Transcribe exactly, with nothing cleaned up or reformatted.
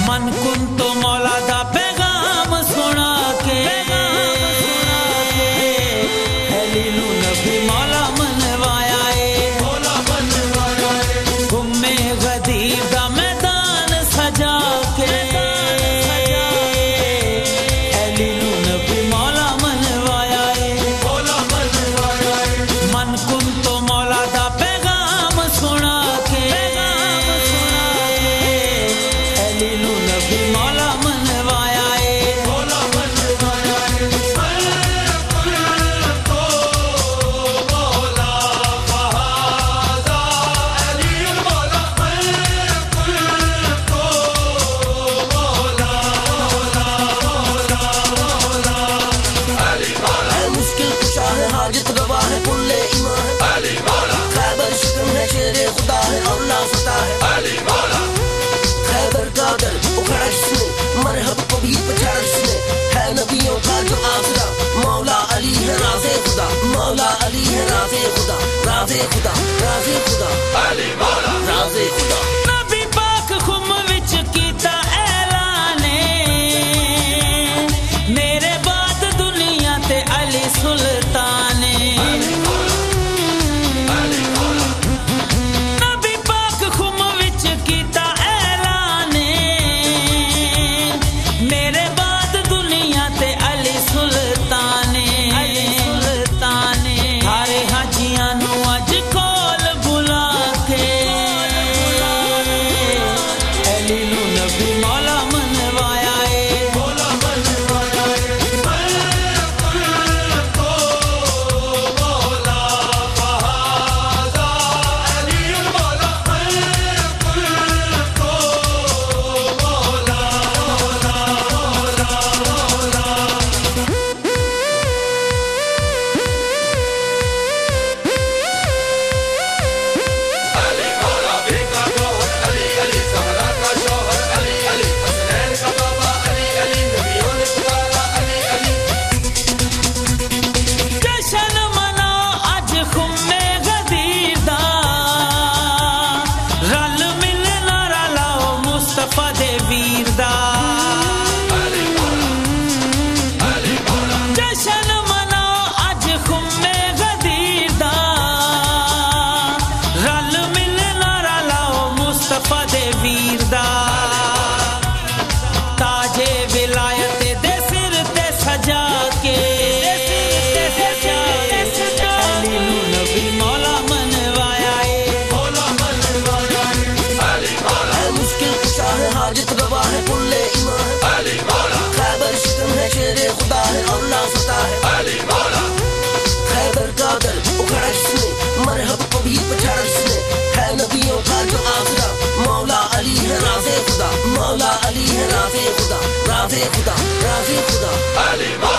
मन कुन तो मौला दा पैगाम सुना के खलीलू नबी मौला मनवाया ए मौला मनवाया ए गुम्मे गदीर दा मैदान सजा के खलीलू नबी मौला मनवाया ए मौला मनवाया ए मन कुन तो मौला दा पैगाम सुना के खलीलू नबी मौला मनवाया ए मौला मनवाया ए तो मौला फहादा अली मौला तो मौला मौला मौला अली मौला मुश्किल कुशा है हाजत गवा है कुल्ले ईमान अली मौला खैबर शिकन है शेरे खुदा है अल्लाह फता है अली मौला खैबर का दर उखड़ा जिसने मरहब को भी पछाड़ा जिसने है नबियों का जो आसरा मौला अली है राज़े खुदा मौला अली है राज़े खुदा राज़े खुदा राज़े खुदा अली मौला राज़े खुदा नबी पाक खुम विच कीता ऐलाने मेरे बाद दुनिया ते अली सुल्ताने नबी पाक खुम विच कीता ऐलाने मेरे बाद दुनिया ते अली सुल्ताने अली सुल्ताने थारे हाजियां नू अज कोल बुला के खलीलू नबी मौला मनवाया ए मौला मनवाया ए तो मौला फहादा अली मौला तो मौला मौला मौला मौला अली मौला बेका गौहर अली अली सहरा का शौहर अली अली हसनैन का बाबा अली अली नबियों ने पुकारा अली अली जश्न मनाओ आज खुम्मे गदीर दा रल मिल नारा लाओ मुस्तफा दे वीर दा अली मौला अली मौला जश्न मनाओ आज खुम्मे गदीर दा रल मिल नारा लाओ मुस्तफा दे वीर दा ताजे विलायत दे सिर ते सजा के खलीलू नबी मौला मनवाया ए मौला मनवाया ए अली मौला मुश्किल कुशा है हाजत गवा है कुल्ले ईमान अली मौला खैबर शिकन है शेरे खुदा है अल्लाह फता है अली मौला खैबर का दर उखड़ा जिसने मरहब को भी पछाड़ा जिसने है नबियों का जो आसरा मौला अली है राज़े खुदा मौला अली है राज़े खुदा राज़े खुदा राज़े खुदा अली मौला